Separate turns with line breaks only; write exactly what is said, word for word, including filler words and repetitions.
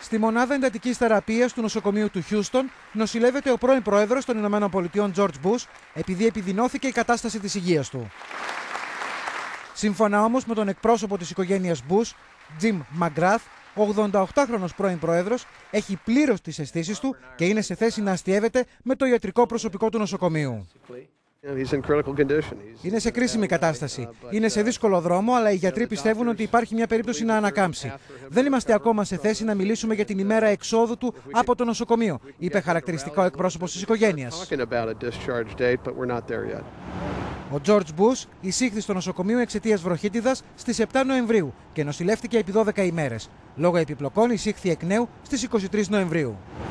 Στη μονάδα εντατικής θεραπείας του νοσοκομείου του Χιούστον νοσηλεύεται ο πρώην πρόεδρος των Ηνωμένων Πολιτειών Τζορτζ Μπους, επειδή επιδεινώθηκε η κατάσταση της υγείας του. Σύμφωνα όμως με τον εκπρόσωπο της οικογένειας Μπους, Τζιμ Μαγκράθ, ο ογδονταοκτάχρονος πρώην πρόεδρος έχει πλήρως τις αισθήσεις του και είναι σε θέση να αστιεύεται με το ιατρικό προσωπικό του νοσοκομείου. Είναι σε κρίσιμη κατάσταση. Είναι σε δύσκολο δρόμο, αλλά οι γιατροί πιστεύουν ότι υπάρχει μια περίπτωση να ανακάμψει. Δεν είμαστε ακόμα σε θέση να μιλήσουμε για την ημέρα εξόδου του από το νοσοκομείο, είπε χαρακτηριστικά ο εκπρόσωπος της οικογένειας. Ο Τζορτζ Μπους εισήχθη στο νοσοκομείο εξαιτίας βροχίτιδας στις επτά Νοεμβρίου και νοσηλεύτηκε επί δώδεκα ημέρες. Λόγω επιπλοκών εισήχθη εκ νέου στις είκοσι τρεις Νοεμβρίου.